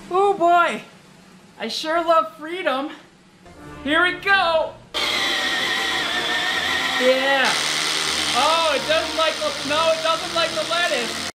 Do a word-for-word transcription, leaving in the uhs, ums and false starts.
Oh boy, I sure love freedom. Here we go. Yeah. Oh, it doesn't like the, no, it doesn't like the lettuce.